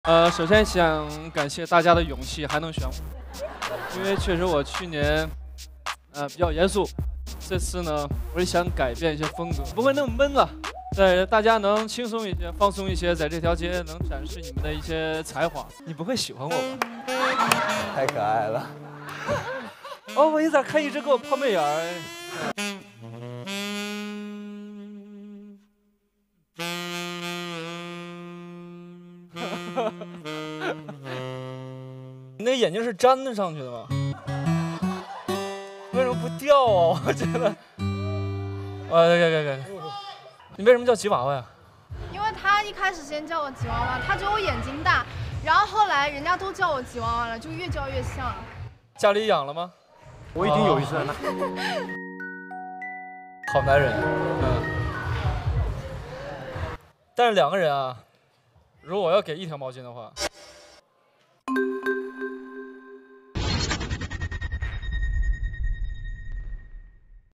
首先想感谢大家的勇气，还能选我，因为确实我去年比较严肃，这次呢我是想改变一些风格，不会那么闷了，对，大家能轻松一些、放松一些，在这条街能展示你们的一些才华。你不会喜欢我吧？ 太可爱了。 哦，我有点看一直给我抛媚眼儿。你那眼睛是粘的上去的吗？为什么不掉啊？我觉得。你为什么叫吉娃娃呀？ 因为他一开始先叫我吉娃娃，他觉得我眼睛大，然后后来人家都叫我吉娃娃了，就越叫越像。 家里养了吗？ 我已经有一只了。 好男人，但是2个人啊，如果我要给1条毛巾的话。